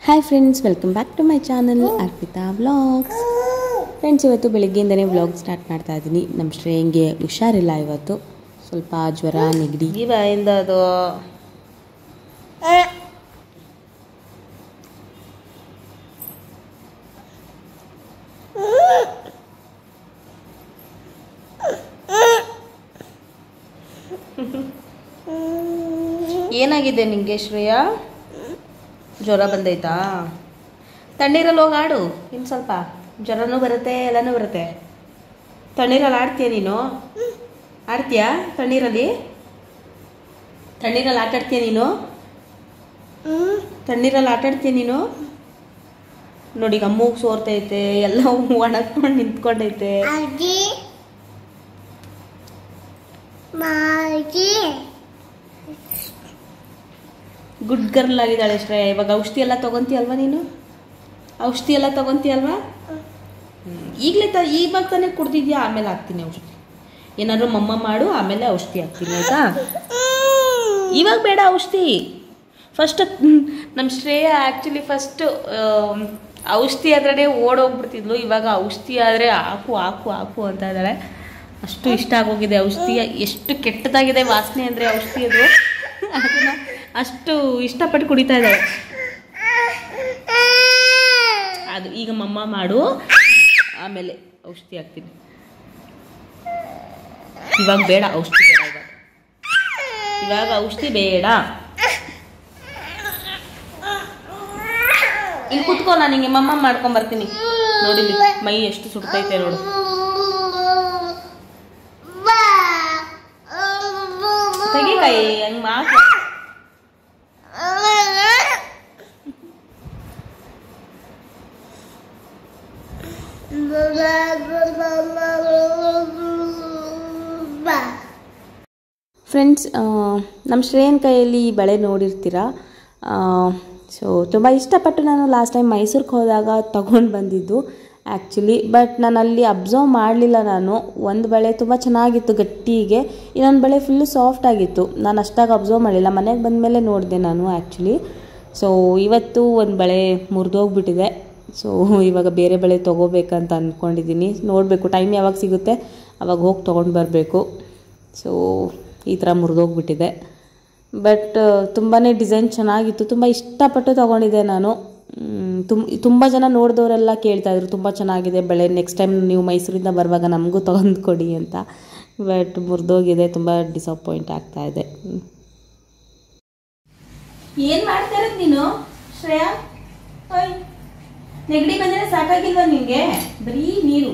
Hi friends, welcome back to my channel Arpita vlogs. Friends, ಇವತ್ತು ಬೆಳಿಗ್ಗೆಯಿಂದನೇ vlog start ಮಾಡ್ತಾ ಇದ್ದೀನಿ. ನಮ್ಮ ಶ್ರೇಯಂಗೆ ಹುಷಾರಿಲ್ಲ, ಇವತ್ತು ಸ್ವಲ್ಪ ಜ್ವರ ನೆಗಡಿ. ಅದು ಏನಾಗಿದೆ ನಿಂಗೆ ಶ್ರೇಯಾ? ಜ್ವರ ಬಂದೈತಾ? ತಣ್ಣೀರಲ್ಲಿ ಹೋಗಿ ಆಡು. ಇನ್ನು ಸ್ವಲ್ಪ ಜ್ವರನೂ ಬರುತ್ತೆ, ಎಲ್ಲನೂ ಬರುತ್ತೆ. ತಣ್ಣೀರಲ್ಲಿ ಆಡ್ತೀಯ ನೀನು? ಆಡ್ತೀಯಾ ತಣ್ಣೀರಲ್ಲಿ? ತಣ್ಣೀರಲ್ಲಿ ಆಟಾಡ್ತೀಯ ನೀನು? ತಣ್ಣೀರಲ್ಲಿ ಆಟಾಡ್ತೀಯ ನೀನು? ನೋಡಿ, ಈಗ ಮೂಗು ಸೋರ್ತೈತೆ, ಎಲ್ಲ ಒಣಗ್ಕೊಂಡು ನಿಂತ್ಕೊಂಡೈತೆ. ಗುಡ್ ಗರ್ಲ್ ಆಗಿದ್ದಾಳೆ ಶ್ರೇಯ. ಇವಾಗ ಔಷಧಿ ಎಲ್ಲ ತಗೊಂತೀಯಲ್ವಾ ನೀನು? ಔಷಧಿ ಎಲ್ಲ ತಗೊಂತೀಯಲ್ವಾ? ಈಗಲೇ ಇವಾಗ ತಾನೇ ಕುಡ್ದಿದ್ಯಾ? ಆಮೇಲೆ ಹಾಕ್ತೀನಿ ಔಷಧಿ. ಏನಾದ್ರು ಮಮ್ಮ ಮಾಡು, ಆಮೇಲೆ ಔಷಧಿ ಹಾಕ್ತೀನಿ, ಆಯ್ತಾ? ಇವಾಗ ಬೇಡ ಔಷಧಿ. ಫಸ್ಟ್ ನಮ್ಮ ಶ್ರೇಯ ಆ್ಯಕ್ಚುಲಿ ಫಸ್ಟ್ ಔಷಧಿ ಆದ್ರೆ ಓಡೋಗ್ಬಿಡ್ತಿದ್ಲು. ಇವಾಗ ಔಷಧಿ ಆದರೆ ಹಾಕು ಹಾಕು ಹಾಕು ಅಂತ ಇದ್ದಾಳೆ. ಅಷ್ಟು ಇಷ್ಟ ಆಗೋಗಿದೆ ಔಷಧಿ. ಎಷ್ಟು ಕೆಟ್ಟದಾಗಿದೆ ವಾಸನೆ ಅಂದರೆ ಔಷಧಿ ಅದು. ಅದನ್ನು ಅಷ್ಟು ಇಷ್ಟಪಟ್ಟು ಕುಡಿತಾ ಇದ್ದಾಳೆ. ಅದು ಈಗ ಮಮ್ಮ ಮಾಡು, ಆಮೇಲೆ ಔಷಧಿ ಹಾಕ್ತೀನಿ. ಇವಾಗ ಬೇಡ ಔಷಧಿ, ಬೇಡ ಇವಾಗ ಔಷಧಿ ಬೇಡ. ಇಲ್ಲಿ ಕುತ್ಕೋ, ನಾನು ಹಿಂಗೆ ಮಮ್ಮ ಮಾಡ್ಕೊಂಬರ್ತೀನಿ. ನೋಡಿ ಮೈ ಎಷ್ಟು ಸುಡ್ತೈತೆ ನೋಡು. ತೆಗಿಕಾಯಿ ಹಂಗೆ ಮಾತ್ರ. ಫ್ರೆಂಡ್ಸ್, ನಮ್ಮ ಶ್ರೇಯನ್ ಕೈಯಲ್ಲಿ ಈ ಬಳೆ ನೋಡಿರ್ತೀರಾ. ಸೊ ತುಂಬ ಇಷ್ಟಪಟ್ಟು ನಾನು ಲಾಸ್ಟ್ ಟೈಮ್ ಮೈಸೂರಿಗೆ ಹೋದಾಗ ತಗೊಂಡು ಬಂದಿದ್ದು ಆ್ಯಕ್ಚುಲಿ. ಬಟ್ ನಾನು ಅಲ್ಲಿ ಅಬ್ಸರ್ವ್ ಮಾಡಲಿಲ್ಲ. ನಾನು ಒಂದು ಬಳೆ ತುಂಬ ಚೆನ್ನಾಗಿತ್ತು ಗಟ್ಟಿಗೆ, ಇನ್ನೊಂದು ಬಳೆ ಫುಲ್ಲು ಸಾಫ್ಟ್ ಆಗಿತ್ತು. ನಾನು ಅಷ್ಟಾಗಿ ಅಬ್ಸರ್ವ್ ಮಾಡಲಿಲ್ಲ. ಮನೆಗೆ ಬಂದಮೇಲೆ ನೋಡಿದೆ ನಾನು ಆ್ಯಕ್ಚುಲಿ. ಸೊ ಇವತ್ತು ಒಂದು ಬಳೆ ಮುರಿದೋಗ್ಬಿಟ್ಟಿದೆ. ಸೊ ಇವಾಗ ಬೇರೆ ಬಳೆ ತೊಗೋಬೇಕಂತ ಅಂದ್ಕೊಂಡಿದ್ದೀನಿ. ನೋಡಬೇಕು, ಟೈಮ್ ಯಾವಾಗ ಸಿಗುತ್ತೆ ಆವಾಗ ಹೋಗಿ ತೊಗೊಂಡು ಬರಬೇಕು. ಸೊ ಈ ಥರ ಮುರಿದೋಗ್ಬಿಟ್ಟಿದೆ. ಬಟ್ ತುಂಬಾ ಡಿಸೈನ್ ಚೆನ್ನಾಗಿತ್ತು. ತುಂಬ ಇಷ್ಟಪಟ್ಟು ತೊಗೊಂಡಿದ್ದೆ ನಾನು. ತುಂಬ ಜನ ನೋಡಿದವರೆಲ್ಲ ಕೇಳ್ತಾಯಿದ್ರು, ತುಂಬ ಚೆನ್ನಾಗಿದೆ ಬಳೆ, ನೆಕ್ಸ್ಟ್ ಟೈಮ್ ನೀವು ಮೈಸೂರಿಂದ ಬರುವಾಗ ನಮಗೂ ತೊಗೊಂಡು ಕೊಡಿ ಅಂತ. ಬಟ್ ಮುರಿದೋಗಿದೆ. ತುಂಬ ಡಿಸಪಾಯಿಂಟ್ ಆಗ್ತಾಯಿದೆ. ಏನು ಮಾಡ್ತಾ ಇರೋದು ನೀನು ಶ್ರೇಯಾ? ಓಯ್, ನೆಗಡಿ ಬಂದರೆ ಸಾಕಾಗಿಲ್ವಾ ನಿಂಗೆ? ಬರೀ ನೀರು.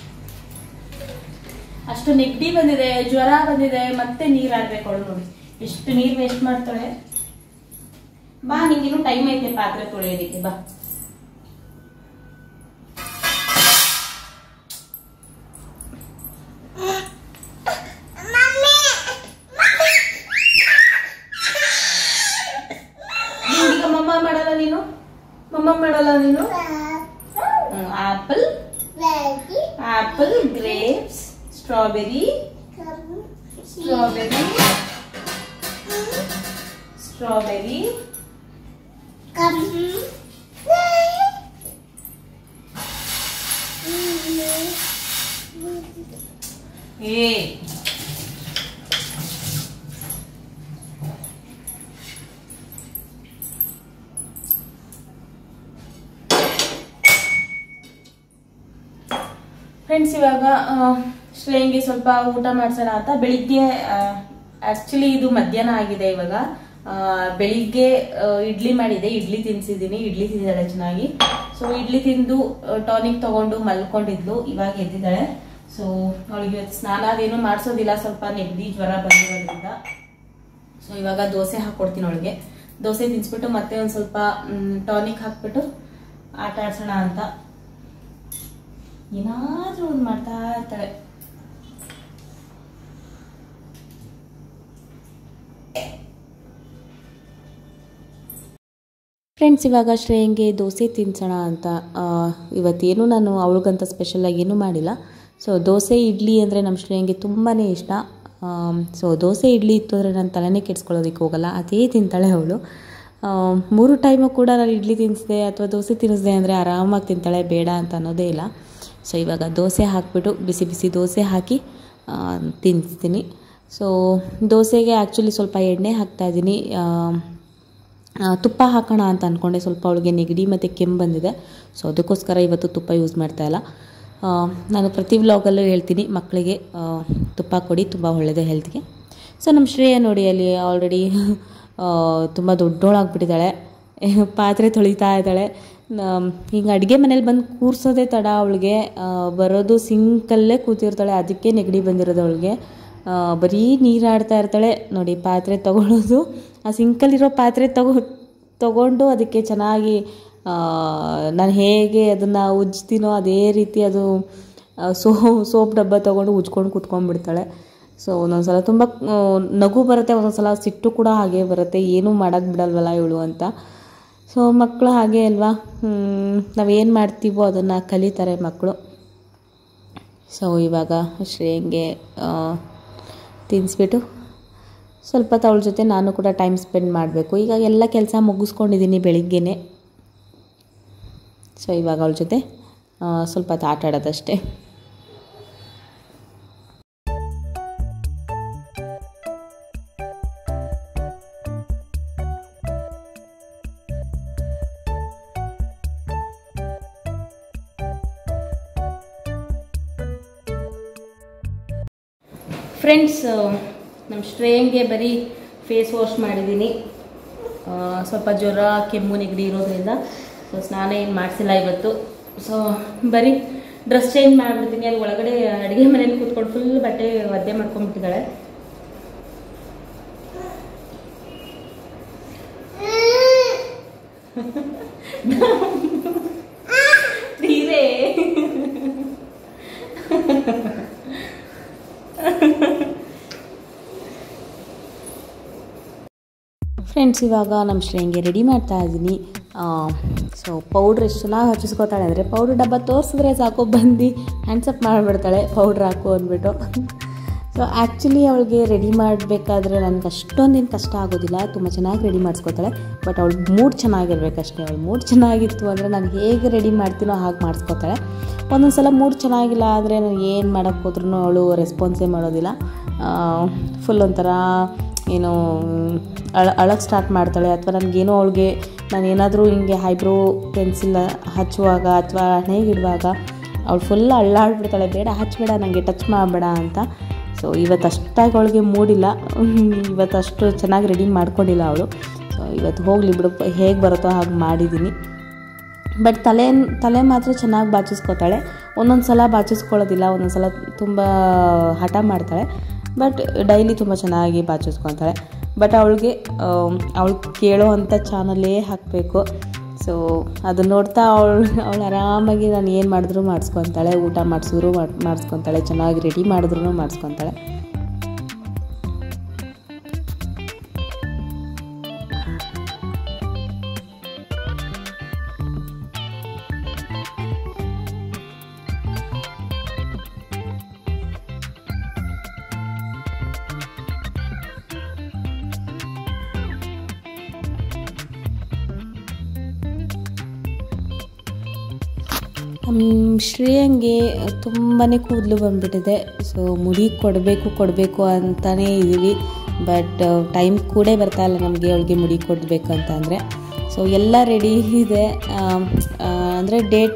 ಅಷ್ಟು ನೆಗಡಿ ಬಂದಿದೆ, ಜ್ವರ ಬಂದಿದೆ, ಮತ್ತೆ ನೀರು ಆಡ್ಬೇಕು ಅವಳು. ನೋಡಿ ಎಷ್ಟು ನೀರು ವೇಸ್ಟ್ ಮಾಡ್ತಾಳೆ. ಬಾ, ನಿಂಗಿನ್ನು ಟೈಮ್ ಐತೆ ಪಾತ್ರೆ ತೊಳೆಯೋದಕ್ಕೆ. ಬಾ. ಈಗ ಮಮ್ಮ ಮಾಡಲ್ಲ ನೀನು? ಮಮ್ಮ ಮಾಡಲ್ಲ ನೀನು? Apple, apple, grapes, strawberry, strawberry, strawberry, friends, ಇವಾಗ ಶ್ರೇಯಂಗೆ ಸ್ವಲ್ಪ ಊಟ ಮಾಡಿಸೋಣ ಅಂತ. ಬೆಳಿಗ್ಗೆ ಆಕ್ಚುಲಿ ಇದು ಮಧ್ಯಾಹ್ನ ಆಗಿದೆ. ಇವಾಗ ಬೆಳಿಗ್ಗೆ ಇಡ್ಲಿ ಮಾಡಿದೆ, ಇಡ್ಲಿ ತಿನ್ಸಿದ್ದೀನಿ. ಇಡ್ಲಿ ತಿಂದಿದ್ದಾಳೆ ಚೆನ್ನಾಗಿ. ಸೊ ಇಡ್ಲಿ ತಿಂದು ಟಾನಿಕ್ ತಗೊಂಡು ಮಲ್ಕೊಂಡಿದ್ಲು. ಇವಾಗ ಎದ್ದಿದ್ದಾಳೆ. ಸೊ ಅವಳಿಗೆ ಸ್ನಾನ ಅದೇನು ಮಾಡಿಸೋದಿಲ್ಲ, ಸ್ವಲ್ಪ ನೆಗಡಿ ಜ್ವರ ಬಂದಿರೋದ್ರಿಂದ. ಸೊ ಇವಾಗ ದೋಸೆ ಹಾಕ್ಕೊಡ್ತೀನಿ ಅವಳಿಗೆ. ದೋಸೆ ತಿನ್ಸ್ಬಿಟ್ಟು ಮತ್ತೆ ಒಂದು ಸ್ವಲ್ಪ ಟಾನಿಕ್ ಹಾಕ್ಬಿಟ್ಟು ಆಟ ಆಡ್ಸೋಣ ಅಂತ. ಏನಾದ್ರೂ ಒಂದು ಮಾಡ್ತಾ ಇರ್ತಾಳೆ. ಫ್ರೆಂಡ್ಸ್, ಇವಾಗ ಶ್ರೇಯಂಗೆ ದೋಸೆ ತಿನ್ಸೋಣ ಅಂತ ಇವತ್ತೇನು ನಾನು ಅವಳಿಗಂತ ಸ್ಪೆಷಲಾಗಿ ಏನೂ ಮಾಡಿಲ್ಲ. ಸೊ ದೋಸೆ ಇಡ್ಲಿ ಅಂದರೆ ನಮ್ಮ ಶ್ರೇಯಂಗೆ ತುಂಬಾ ಇಷ್ಟ. ಸೊ ದೋಸೆ ಇಡ್ಲಿ ಇತ್ತು ಅಂದರೆ ನಾನು ತಲೆನೇ ಕೆಡಿಸ್ಕೊಳ್ಳೋದಕ್ಕೆ ಹೋಗಲ್ಲ, ಅದೇ ತಿಂತಾಳೆ ಅವಳು. 3 ಟೈಮು ಕೂಡ ನಾನು ಇಡ್ಲಿ ತಿನ್ನಿಸಿದೆ ಅಥವಾ ದೋಸೆ ತಿನ್ನಿಸಿದೆ ಅಂದರೆ ಆರಾಮಾಗಿ ತಿಂತಾಳೆ, ಬೇಡ ಅಂತ ಅನ್ನೋದೇ ಇಲ್ಲ. ಸೊ ಇವಾಗ ದೋಸೆ ಹಾಕಿಬಿಟ್ಟು ಬಿಸಿ ಬಿಸಿ ದೋಸೆ ಹಾಕಿ ತಿನ್ನಿಸ್ತೀನಿ. ಸೊ ದೋಸೆಗೆ ಆ್ಯಕ್ಚುಲಿ ಸ್ವಲ್ಪ ಎಣ್ಣೆ ಹಾಕ್ತಾಯಿದ್ದೀನಿ, ತುಪ್ಪ ಹಾಕೋಣ ಅಂತ ಅಂದ್ಕೊಂಡೆ. ಸ್ವಲ್ಪ ಅವಳಿಗೆ ನೆಗಡಿ ಮತ್ತು ಕೆಮ್ಮು ಬಂದಿದೆ, ಸೊ ಅದಕ್ಕೋಸ್ಕರ ಇವತ್ತು ತುಪ್ಪ ಯೂಸ್ ಮಾಡ್ತಾಯಿಲ್ಲ. ನಾನು ಪ್ರತಿ ವ್ಲಾಗಲ್ಲೂ ಹೇಳ್ತೀನಿ ಮಕ್ಕಳಿಗೆ ತುಪ್ಪ ಕೊಡಿ, ತುಂಬ ಒಳ್ಳೆಯದು ಹೆಲ್ತ್ಗೆ. ಸೊ ನಮ್ಮ ಶ್ರೇಯ ನೋಡಿ ಅಲ್ಲಿ ಆಲ್ರೆಡಿ ತುಂಬ ದೊಡ್ಡೋಳಾಗ್ಬಿಟ್ಟಿದ್ದಾಳೆ, ಪಾತ್ರೆ ತೊಳಿತಾ ಇದ್ದಾಳೆ. ಹಿಂಗೆ ಅಡುಗೆ ಮನೇಲಿ ಬಂದು ಕೂರಿಸೋದೇ ತಡ ಅವಳಿಗೆ, ಬರೋದು ಸಿಂಕಲ್ಲೇ ಕೂತಿರ್ತಾಳೆ, ಅದಕ್ಕೆ ನೆಗಡಿ ಬಂದಿರೋದು ಅವಳಿಗೆ. ಬರೀ ನೀರಾಡ್ತಾ ಇರ್ತಾಳೆ ನೋಡಿ. ಪಾತ್ರೆ ತೊಗೊಳೋದು, ಆ ಸಿಂಕಲ್ಲಿರೋ ಪಾತ್ರೆ ತೊಗೊಂಡು ಅದಕ್ಕೆ ಚೆನ್ನಾಗಿ ನಾನು ಹೇಗೆ ಅದನ್ನು ಉಜ್ತೀನೋ ಅದೇ ರೀತಿ ಅದು ಸೋಪ್ ಡಬ್ಬ ತೊಗೊಂಡು ಉಜ್ಕೊಂಡು ಕೂತ್ಕೊಂಡ್ಬಿಡ್ತಾಳೆ. ಸೊ ಒಂದೊಂದು ಸಲ ತುಂಬ ನಗು ಬರುತ್ತೆ, ಒಂದೊಂದು ಸಲ ಸಿಟ್ಟು ಕೂಡ ಹಾಗೆ ಬರುತ್ತೆ, ಏನೂ ಮಾಡೋಕ್ಕೆ ಬಿಡಲ್ವಲ್ಲ ಇವಳು ಅಂತ. ಸೊ ಮಕ್ಕಳು ಹಾಗೆ ಅಲ್ವಾ, ನಾವೇನು ಮಾಡ್ತೀವೋ ಅದನ್ನು ಕಲಿತಾರೆ ಮಕ್ಕಳು. ಸೊ ಇವಾಗ ಶ್ರೇಯಂಗೆ ತಿನ್ನಿಸ್ಬಿಟ್ಟು ಸ್ವಲ್ಪ ಅವಳ ಜೊತೆ ನಾನು ಕೂಡ ಟೈಮ್ ಸ್ಪೆಂಡ್ ಮಾಡಬೇಕು. ಈಗ ಎಲ್ಲ ಕೆಲಸ ಮುಗಿಸ್ಕೊಂಡಿದ್ದೀನಿ ಬೆಳಿಗ್ಗೆನೇ. ಸೊ ಇವಾಗ ಅವಳ ಜೊತೆ ಸ್ವಲ್ಪ ಹೊತ್ತು ಆಟ ಆಡೋದಷ್ಟೇ. ಫ್ರೆಂಡ್ಸ್, ನಮ್ಮ ಶ್ರೇಯಂಗೆ ಬರೀ ಫೇಸ್ ವಾಶ್ ಮಾಡಿದ್ದೀನಿ. ಸ್ವಲ್ಪ ಜ್ವರ ಕೆಮ್ಮು ನೆಗಡಿ ಇರೋದ್ರಿಂದ ಸೊ ಸ್ನಾನ ಏನು ಮಾಡಿಸಿಲ್ಲ ಇವತ್ತು. ಸೊ ಬರೀ ಡ್ರೆಸ್ ಚೇಂಜ್ ಮಾಡಿಬಿಡ್ತೀನಿ. ಅಲ್ಲಿ ಒಳಗಡೆ ಅಡುಗೆ ಮನೇಲಿ ಕೂತ್ಕೊಂಡು ಫುಲ್ ಬಟ್ಟೆ ಒದ್ದೆ ಮಾಡ್ಕೊಂಡ್ಬಿಟ್ಟಿದ್ದಾಳೆ. ತೀರೇ ಫ್ರೆಂಡ್ಸ್, ಇವಾಗ ನಮ್ಮ ಶ್ರೇಯಂಗೆ ರೆಡಿ ಮಾಡ್ತಾ ಇದ್ದೀನಿ. ಸೊ ಪೌಡ್ರ್ ಎಷ್ಟು ಚೆನ್ನಾಗಿ ಹಚ್ಚಿಸ್ಕೊತಾಳೆ ಅಂದರೆ, ಪೌಡ್ರ್ ಡಬ್ಬ ತೋರಿಸಿದ್ರೆ ಸಾಕು ಬಂದು ಹ್ಯಾಂಡ್ಸಪ್ ಮಾಡಿಬಿಡ್ತಾಳೆ ಪೌಡ್ರ್ ಹಾಕು ಅಂದ್ಬಿಟ್ಟು. ಸೊ ಆ್ಯಕ್ಚುಲಿ ಅವಳಿಗೆ ರೆಡಿ ಮಾಡಬೇಕಾದ್ರೆ ನನಗೆ ಅಷ್ಟೊಂದೇನು ಕಷ್ಟ ಆಗೋದಿಲ್ಲ, ತುಂಬ ಚೆನ್ನಾಗಿ ರೆಡಿ ಮಾಡಿಸ್ಕೊತಾಳೆ. ಬಟ್ ಅವಳು ಮೂಡ್ ಚೆನ್ನಾಗಿರ್ಬೇಕಷ್ಟೇ. ಅವಳು ಮೂಡ್ ಚೆನ್ನಾಗಿತ್ತು ಅಂದರೆ ನಾನು ಹೇಗೆ ರೆಡಿ ಮಾಡ್ತೀನೋ ಹಾಗೆ ಮಾಡಿಸ್ಕೊತಾಳೆ. ಒಂದೊಂದು ಸಲ ಮೂಡ್ ಚೆನ್ನಾಗಿಲ್ಲ ಅಂದರೆ ನಾನು ಏನು ಮಾಡೋಕ್ಕೆ ಹೋದ್ರೂ ಅವಳು ರೆಸ್ಪಾನ್ಸೇ ಮಾಡೋದಿಲ್ಲ. ಫುಲ್ ಒಂಥರ ಏನೋ ಅಳಕ್ಕೆ ಸ್ಟಾರ್ಟ್ ಮಾಡ್ತಾಳೆ. ಅಥವಾ ನನಗೇನೋ ಅವಳಿಗೆ ನಾನೇನಾದರೂ ಹಿಂಗೆ ಐಬ್ರೋ ಪೆನ್ಸಿಲ್ ಹಚ್ಚುವಾಗ ಅಥವಾ ಹಣೆಗಿಡುವಾಗ ಅವಳು ಫುಲ್ ಅಳ್ಳಾಡ್ಬಿಡ್ತಾಳೆ, ಬೇಡ ಹಚ್ಚಬೇಡ, ನನಗೆ ಟಚ್ ಮಾಡಬೇಡ ಅಂತ. ಸೊ ಇವತ್ತು ಅಷ್ಟಾಗಿ ಅವಳಿಗೆ ಮೂಡಿಲ್ಲ, ಇವತ್ತು ಅಷ್ಟು ಚೆನ್ನಾಗಿ ರೆಡಿ ಮಾಡ್ಕೊಂಡಿಲ್ಲ ಅವಳು. ಸೊ ಇವತ್ತು ಹೋಗಲಿ ಬಿಡು, ಹೇಗೆ ಬರುತ್ತೋ ಹಾಗೆ ಮಾಡಿದ್ದೀನಿ. ಬಟ್ ತಲೆ ಮಾತ್ರ ಚೆನ್ನಾಗಿ ಬಾಚಿಸ್ಕೊತಾಳೆ. ಒಂದೊಂದು ಸಲ ಬಾಚಿಸ್ಕೊಳ್ಳೋದಿಲ್ಲ, ಒಂದೊಂದು ಸಲ ತುಂಬ ಹಠ ಮಾಡ್ತಾಳೆ. ಬಟ್ ಡೈಲಿ ತುಂಬ ಚೆನ್ನಾಗಿ ಬಾಚಿಸ್ಕೊತಾಳೆ. ಬಟ್ ಅವಳಿಗೆ ಅವಳು ಕೇಳೋ ಅಂಥ ಚಾನಲ್ಲೇ ಹಾಕಬೇಕು. ಸೊ ಅದು ನೋಡ್ತಾ ಅವಳು ಆರಾಮಾಗಿ ನಾನು ಏನು ಮಾಡಿದ್ರೂ ಮಾಡಿಸ್ಕೊತಾಳೆ, ಊಟ ಮಾಡಿಸಿದ್ರು ಮಾಡಿಸ್ಕೊತಾಳೆ, ಚೆನ್ನಾಗಿ ರೆಡಿ ಮಾಡಿದ್ರೂ ಮಾಡಿಸ್ಕೊತಾಳೆ. ಶ್ರೇಯಂಗೆ ತುಂಬಾ ಕೂದಲು ಬಂದುಬಿಟ್ಟಿದೆ. ಸೊ ಮುಡಿ ಕೊಡಬೇಕು ಅಂತಲೇ ಇದ್ದೀವಿ. ಬಟ್ ಟೈಮ್ ಕೂಡ ಬರ್ತಾ ಇಲ್ಲ ನಮಗೆ ಅವಳಿಗೆ ಮುಡಿ ಕೊಡಬೇಕು ಅಂತ ಅಂದರೆ. ಸೊ ಎಲ್ಲ ರೆಡಿ ಇದೆ, ಅಂದರೆ ಡೇಟ್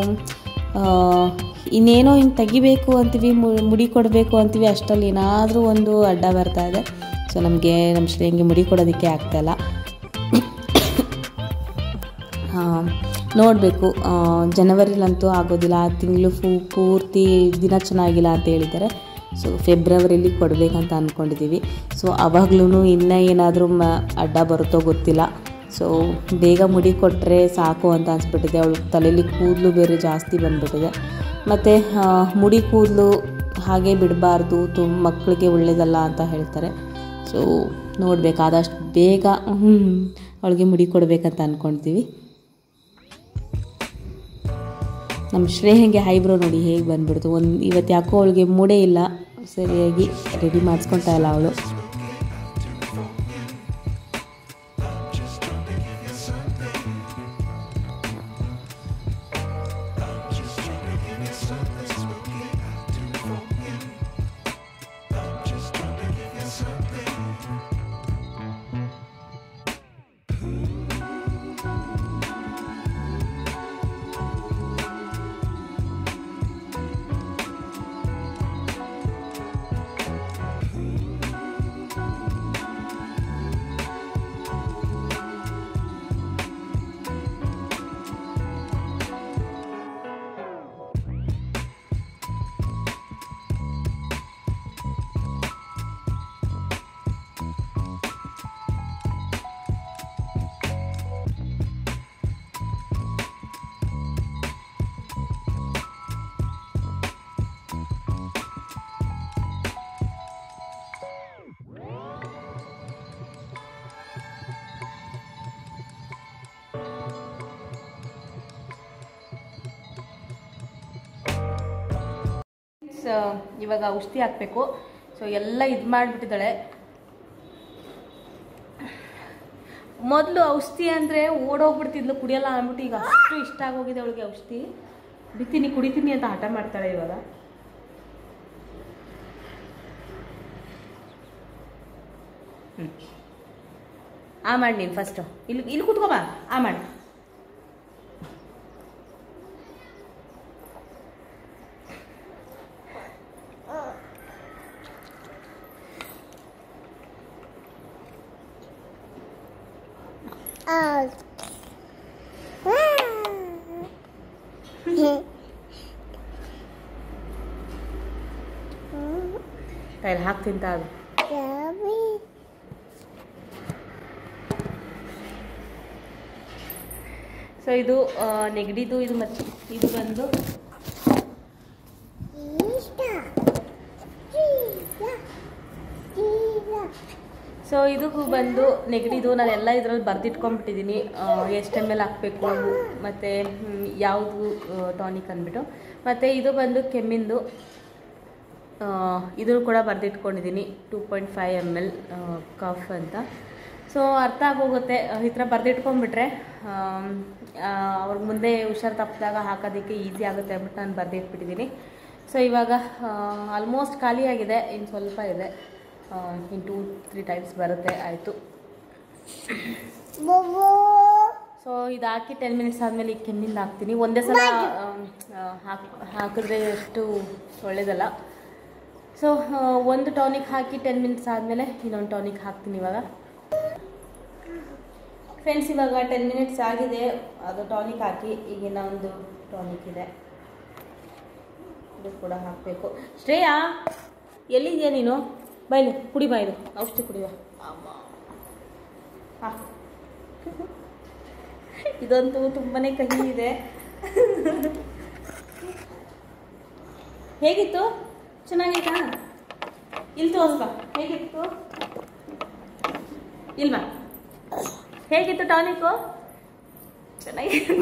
ಇನ್ನೇನೋ ಹಿಂಗೆ ತೆಗಿಬೇಕು ಅಂತೀವಿ, ಮುಡಿ ಕೊಡಬೇಕು ಅಂತೀವಿ, ಅಷ್ಟರಲ್ಲಿ ಏನಾದರೂ ಒಂದು ಅಡ್ಡ ಬರ್ತಾ ಇದೆ. ಸೊ ನಮ್ಮ ಶ್ರೇಯಂಗೆ ಮುಡಿ ಕೊಡೋದಕ್ಕೆ ಆಗ್ತಾಯಿಲ್ಲ. ನೋಡಬೇಕು, ಜನವರಿಲಂತೂ ಆಗೋದಿಲ್ಲ, ಆ ತಿಂಗಳು ಪೂರ್ತಿ ದಿನ ಚೆನ್ನಾಗಿಲ್ಲ ಅಂತ ಹೇಳಿದ್ದಾರೆ. ಸೊ ಫೆಬ್ರವರಿಲಿ ಕೊಡಬೇಕಂತ ಅಂದ್ಕೊಂಡಿದ್ದೀವಿ. ಸೊ ಆವಾಗ್ಲೂ ಇನ್ನೂ ಏನಾದರೂ ಅಡ್ಡ ಬರುತ್ತೋ ಗೊತ್ತಿಲ್ಲ. ಸೊ ಬೇಗ ಮುಡಿ ಕೊಟ್ಟರೆ ಸಾಕು ಅಂತ ಅನಿಸ್ಬಿಟ್ಟಿದೆ. ಅವಳು ತಲೆಯಲ್ಲಿ ಕೂದಲು ಬೇರೆ ಜಾಸ್ತಿ ಬಂದುಬಿಟ್ಟಿದೆ. ಮತ್ತು ಮುಡಿ ಕೂದಲು ಹಾಗೆ ಬಿಡಬಾರ್ದು, ಮಕ್ಕಳಿಗೆ ಒಳ್ಳೆಯದಲ್ಲ ಅಂತ ಹೇಳ್ತಾರೆ. ಸೊ ನೋಡಬೇಕಾದಷ್ಟು ಬೇಗ ಅವಳಿಗೆ ಮುಡಿ ಕೊಡಬೇಕಂತ ಅಂದ್ಕೊಳ್ತೀವಿ. ನಮ್ಮ ಶ್ರೇಯಂಗೆ ಐಬ್ರೋ ನೋಡಿ ಹೇಗೆ ಬಂದುಬಿಡ್ತು. ಇವತ್ತು ಯಾಕೋ ಅವಳಿಗೆ ಮೂಡೇ ಇಲ್ಲ, ಸರಿಯಾಗಿ ರೆಡಿ ಮಾಡಿಸ್ಕೊತಾ ಇಲ್ಲ ಅವಳು. ಇವಾಗ ಔಷಧಿ ಹಾಕಬೇಕು. ಸೊ ಎಲ್ಲ ಇದು ಮಾಡಿಬಿಟ್ಟಿದ್ದಾಳೆ. ಮೊದಲು ಔಷಧಿ ಅಂದರೆ ಓಡೋಗ್ಬಿಡ್ತಿದ್ಲು, ಕುಡಿಯಲ್ಲ ಅಂದ್ಬಿಟ್ಟು ಈಗ ಅಷ್ಟು ಇಷ್ಟ ಆಗೋಗಿದೆ ಅವಳಿಗೆ ಔಷಧಿ. ಕುಡಿತೀನಿ ಅಂತ ಹಠ ಮಾಡ್ತಾಳೆ ಇವಾಗ. ಆ ಮಾಡಿ ನೀನು ಫಸ್ಟು ಇಲ್ಲಿ ಕೂತ್ಕೋಬಾ. ಆ ಮಾಡಿ. ಕೈಲಿ ಹಾಕ್ತಿಂತ ಅದು. ಸೊ ಇದು ನೆಗಡಿದು. ಇದು ಮತ್ತೆ ಇದು ಬಂದು ಸೊ ಇದಕ್ಕೂ ಬಂದು ನೆಗಡಿದು. ನಾನೆಲ್ಲ ಇದರಲ್ಲಿ ಬರೆದಿಟ್ಕೊಂಡ್ಬಿಟ್ಟಿದ್ದೀನಿ, ಎಷ್ಟು ml ಹಾಕಬೇಕು ಮತ್ತು ಯಾವುದು ಟಾನಿಕ್ ಅಂದ್ಬಿಟ್ಟು. ಮತ್ತು ಇದು ಬಂದು ಕೆಮ್ಮಿಂದು, ಇದನ್ನು ಕೂಡ ಬರೆದಿಟ್ಕೊಂಡಿದ್ದೀನಿ 2.5 ml ಕಫ್ ಅಂತ. ಸೊ ಅರ್ಥ ಆಗೋಗುತ್ತೆ ಈ ಥರ ಬರೆದಿಟ್ಕೊಂಡ್ಬಿಟ್ರೆ ಅವ್ರಿಗೆ ಮುಂದೆ ಹುಷಾರು ತಪ್ಪಿದಾಗ ಹಾಕೋದಕ್ಕೆ ಈಸಿ ಆಗುತ್ತೆ ಅಂದ್ಬಿಟ್ಟು ನಾನು ಬರೆದಿಟ್ಬಿಟ್ಟಿದ್ದೀನಿ. ಸೊ ಇವಾಗ ಆಲ್ಮೋಸ್ಟ್ ಖಾಲಿಯಾಗಿದೆ, ಇನ್ನು ಸ್ವಲ್ಪ ಇದೆ, ಇನ್ನು 2-3 ಟೈಮ್ಸ್ ಬರುತ್ತೆ. ಆಯಿತು. ಸೊ ಇದು ಹಾಕಿ 10 ಮಿನಿಟ್ಸ್ ಆದಮೇಲೆ ಈ ಕೆಮ್ಮಿಂದ ಹಾಕ್ತೀನಿ. ಒಂದೇ ಸಲ ಹಾಕಿದ್ರೆ ಎಷ್ಟು ಒಳ್ಳೆಯದಲ್ಲ. ಸೊ ಒಂದು ಟಾನಿಕ್ ಹಾಕಿ 10 ಮಿನಿಟ್ಸ್ ಆದಮೇಲೆ ಇನ್ನೊಂದು ಟಾನಿಕ್ ಹಾಕ್ತೀನಿ ಇವಾಗ. ಫ್ರೆಂಡ್ಸ್ ಇವಾಗ 10 ಮಿನಿಟ್ಸ್ ಆಗಿದೆ, ಅದು ಟಾನಿಕ್ ಹಾಕಿ. ಈಗಿನ ಒಂದು ಟಾನಿಕ್ ಇದೆ, ಇದು ಕೂಡ ಹಾಕಬೇಕು. ಶ್ರೇಯಾ ಎಲ್ಲಿದೆಯಾ ನೀನು? ಬಾಯ್ಲಿ ಕುಡಿ, ಬಾಯ್ದು ಔಷಧಿ ಕುಡಿಯುವ. ಹಾಂ, ಇದಂತೂ ತುಂಬಾ ಕಹಿ ಇದೆ. ಹೇಗಿತ್ತು? ಚೆನ್ನಾಗಿತ್ತಾ? ಇಲ್ಲಿ ತೋರಿಸ್ಬಾ, ಹೇಗಿತ್ತು? ಇಲ್ವಾ? ಹೇಗಿತ್ತು ಟಾನಿಕ್ಕು? ಚೆನ್ನಾಗಿತ್ತು.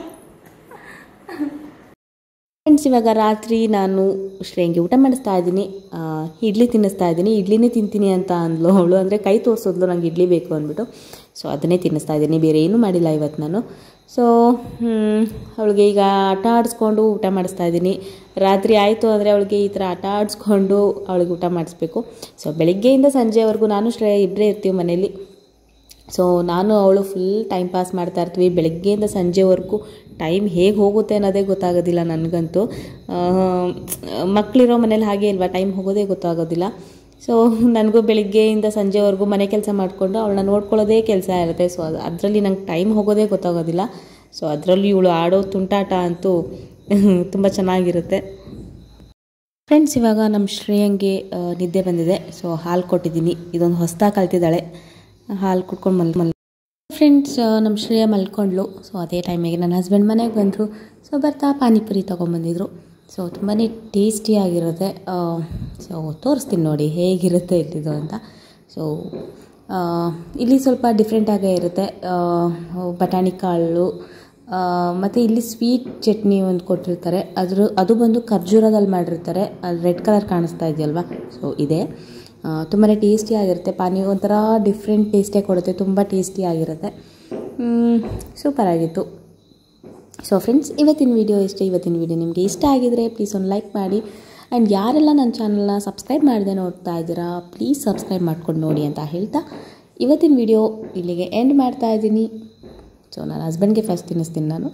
ಫ್ರೆಂಡ್ಸ್ ಇವಾಗ ರಾತ್ರಿ ನಾನು ಶ್ರೇಯಂಗೆ ಊಟ ಮಾಡಿಸ್ತಾ ಇದ್ದೀನಿ, ಇಡ್ಲಿ ತಿನ್ನಿಸ್ತಾ ಇದ್ದೀನಿ. ಇಡ್ಲಿನೇ ತಿಂತೀನಿ ಅಂತ ಅಂದ್ಲು ಅವಳು, ಅಂದರೆ ಕೈ ತೋರಿಸಿದ್ಲು ನಂಗೆ ಇಡ್ಲಿ ಬೇಕು ಅಂದ್ಬಿಟ್ಟು. ಸೊ ಅದನ್ನೇ ತಿನ್ನಿಸ್ತಾ ಇದ್ದೀನಿ, ಬೇರೆ ಏನೂ ಮಾಡಿಲ್ಲ ಇವತ್ತು ನಾನು. ಸೊ ಅವಳಿಗೆ ಈಗ ಆಟ ಆಡಿಸ್ಕೊಂಡು ಊಟ ಮಾಡಿಸ್ತಾ ಇದ್ದೀನಿ. ರಾತ್ರಿ ಆಯಿತು ಅಂದರೆ ಅವಳಿಗೆ ಈ ಥರ ಆಟ ಆಡಿಸ್ಕೊಂಡು ಅವಳಿಗೆ ಊಟ ಮಾಡಿಸ್ಬೇಕು. ಸೊ ಬೆಳಗ್ಗೆಯಿಂದ ಸಂಜೆವರೆಗೂ ನಾನು ಶ್ರೇಯ ಇಬ್ಬರೇ ಇರ್ತೀವಿ ಮನೇಲಿ. ಸೊ ನಾನು ಅವಳು ಫುಲ್ ಟೈಮ್ ಪಾಸ್ ಮಾಡ್ತಾ ಇರ್ತೀವಿ. ಬೆಳಗ್ಗೆಯಿಂದ ಸಂಜೆವರೆಗೂ ಟೈಮ್ ಹೇಗೆ ಹೋಗುತ್ತೆ ಅನ್ನೋದೇ ಗೊತ್ತಾಗೋದಿಲ್ಲ ನನಗಂತೂ. ಮಕ್ಕಳಿರೋ ಮನೇಲಿ ಹಾಗೆ ಇಲ್ವಾ, ಟೈಮ್ ಹೋಗೋದೇ ಗೊತ್ತಾಗೋದಿಲ್ಲ. ಸೊ ನನಗೂ ಬೆಳಗ್ಗೆಯಿಂದ ಸಂಜೆವರೆಗೂ ಮನೆ ಕೆಲಸ ಮಾಡಿಕೊಂಡು ಅವಳನ್ನ ನೋಡ್ಕೊಳ್ಳೋದೇ ಕೆಲಸ ಇರುತ್ತೆ. ಸೊ ಅದರಲ್ಲಿ ನಂಗೆ ಟೈಮ್ ಹೋಗೋದೇ ಗೊತ್ತಾಗೋದಿಲ್ಲ. ಸೊ ಅದರಲ್ಲಿ ಇವಳು ಆಡೋ ತುಂಟಾಟ ಅಂತೂ ತುಂಬ ಚೆನ್ನಾಗಿರುತ್ತೆ. ಫ್ರೆಂಡ್ಸ್ ಇವಾಗ ನಮ್ಮ ಶ್ರೇಯಂಗೆ ನಿದ್ದೆ ಬಂದಿದೆ. ಸೊ ಹಾಲು ಕೊಟ್ಟಿದ್ದೀನಿ, ಇದೊಂದು ಹೊಸದಾಗಿ ಕಲ್ತಿದ್ದಾಳೆ. ಹಾಲು ಕುಡ್ಕೊಂಡು ಫ್ರೆಂಡ್ಸ್ ನಮ್ಮ ಶ್ರೇಯ ಮಲ್ಕೊಂಡ್ಲು. ಸೊ ಅದೇ ಟೈಮಿಗೆ ನನ್ನ ಹಸ್ಬೆಂಡ್ ಮನೆಗೆ ಬಂದರು. ಸೊ ಬರ್ತಾ ಪಾನಿಪುರಿ ತೊಗೊಂಬಂದಿದ್ರು. ಸೊ ತುಂಬಾ ಟೇಸ್ಟಿಯಾಗಿರುತ್ತೆ. ಸೊ ತೋರಿಸ್ತೀನಿ ನೋಡಿ ಹೇಗಿರುತ್ತೆ ಇಲ್ಲಿದು ಅಂತ. ಸೊ ಇಲ್ಲಿ ಸ್ವಲ್ಪ ಡಿಫ್ರೆಂಟಾಗೇ ಇರುತ್ತೆ. ಬಟಾಣಿ ಕಾಳು ಮತ್ತು ಇಲ್ಲಿ ಸ್ವೀಟ್ ಚಟ್ನಿ ಒಂದು ಕೊಟ್ಟಿರ್ತಾರೆ. ಅದು ಬಂದು ಖರ್ಜೂರದಲ್ಲಿ ಮಾಡಿರ್ತಾರೆ. ಅದು ರೆಡ್ ಕಲರ್ ಕಾಣಿಸ್ತಾ ಇದೆಯಲ್ವಾ, ಸೊ ಇದೆ. ತುಂಬಾ ಟೇಸ್ಟಿಯಾಗಿರುತ್ತೆ. ಪಾನಿ ಒಂಥರ ಡಿಫ್ರೆಂಟ್ ಟೇಸ್ಟೇ ಕೊಡುತ್ತೆ, ತುಂಬ ಟೇಸ್ಟಿಯಾಗಿರುತ್ತೆ. ಸೂಪರಾಗಿತ್ತು. ಸೊ ಫ್ರೆಂಡ್ಸ್ ಇವತ್ತಿನ ವೀಡಿಯೋ ಇವತ್ತಿನ ವೀಡಿಯೋ ನಿಮಗೆ ಇಷ್ಟ ಆಗಿದರೆ ಪ್ಲೀಸ್ ಒಂದು ಲೈಕ್ ಮಾಡಿ. ಆ್ಯಂಡ್ ಯಾರೆಲ್ಲ ನನ್ನ ಚಾನಲ್ನ ಸಬ್ಸ್ಕ್ರೈಬ್ ಮಾಡದೆ ನೋಡ್ತಾ ಇದ್ದೀರಾ ಪ್ಲೀಸ್ ಸಬ್ಸ್ಕ್ರೈಬ್ ಮಾಡ್ಕೊಂಡು ನೋಡಿ ಅಂತ ಹೇಳ್ತಾ ಇವತ್ತಿನ ವೀಡಿಯೋ ಇಲ್ಲಿಗೆ ಎಂಡ್ ಮಾಡ್ತಾ ಇದ್ದೀನಿ. ಸೊ ನನ್ನ ಹಸ್ಬೆಂಡ್ಗೆ ಫಸ್ಟ್ ತಿನ್ನಿಸ್ತೀನಿ ನಾನು.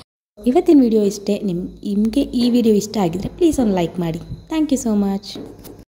ಇವತ್ತಿನ ವೀಡಿಯೋ ಇಷ್ಟೇ. ನಿಮಗೆ ಈ ವಿಡಿಯೋ ಇಷ್ಟ ಆಗಿದರೆ ಪ್ಲೀಸ್ ಒಂದು ಲೈಕ್ ಮಾಡಿ. Thank you so much.